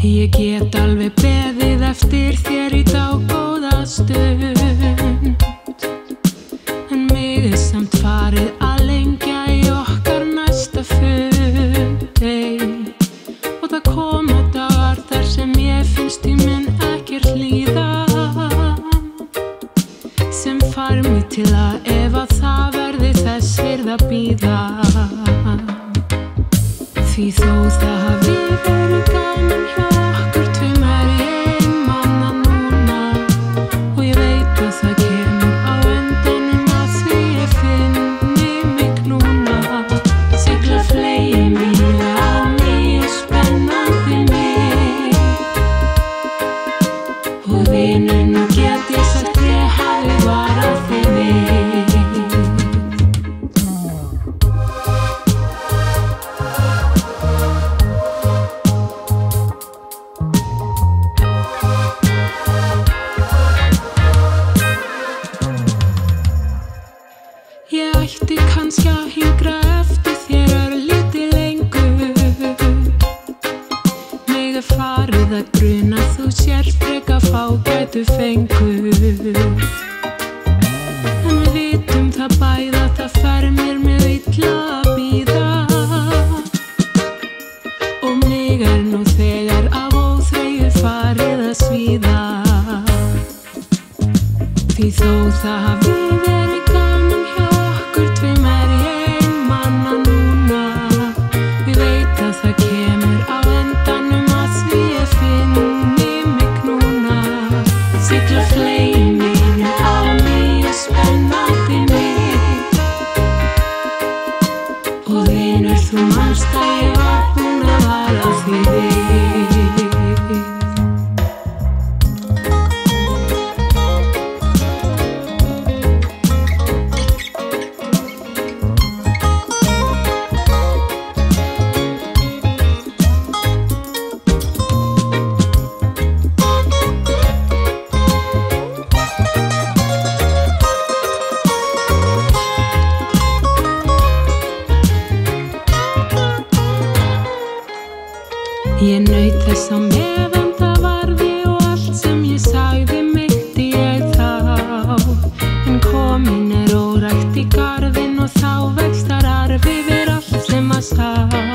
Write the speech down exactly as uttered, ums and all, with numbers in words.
Ég get alveg beðið eftir þér í dágóða stund, en mig er samt farið að lengja í okkar næsta fund. Og það koma dagar þar sem ég finnst tíminn ekkert líða, sem fær mig til að efa það verði þess virði að bíða. Því þó það hafi verið gaman hjá okkur tveim er ég einmana núna, og ég veit að það kemur á endanum að því ég finni mig núna. Sigla fleygi mínu á nýju spennandi mig, og vinur, nú get ég sagt ég hafi varað þig við. Ég ætti kannski að hingra eftir þér örlítið lengur. Mig er farið að gruna þú sér frekar fágætu fengur, en við vitum það bæði að það fer mér mjög illa að bíða, og mig er nú þegar af óþreyju farið að svíða. Því þó það hafi verið gaman hjá okkur tveim er ég einmana núna, ég veit að það kemur á endanum að því ég finni mig núna. Sigla fleygi mínu á nýju spennandi mig, og vinur, þú manst að ég var búin að vara því við. Ég naut þess á meðan það varði, og allt sem ég sagði meinti ég þá, en komin er órækt í garðinn, og þá vex þar arfi yfir allt sem að sá.